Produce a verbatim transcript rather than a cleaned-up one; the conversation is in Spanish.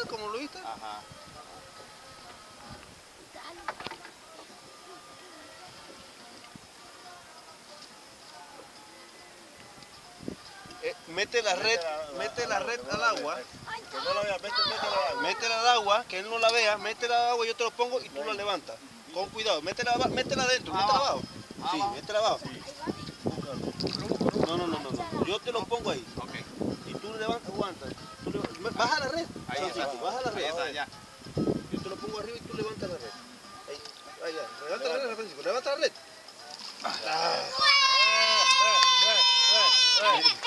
como lo viste. Ajá. Eh, mete la red, mete la red al agua. Que no la vea, mete, métela al agua. Métela al agua, que él no la vea, métela al agua, yo te lo pongo y tú la levantas. Con cuidado, métela, métela adentro, métela abajo. Sí, métela abajo. No, no, no, no, no. Yo te lo pongo ahí. Ok. Y tú levantas, aguantas. Tú le- baja la red. Ahí está. Francisco, baja la Ahí red. está, ya. Yo te lo pongo arriba y tú levantas la red. Ahí, ahí, ya. Levanta la red, Francisco, levanta la red. Ah. Eh, eh, eh, eh, eh.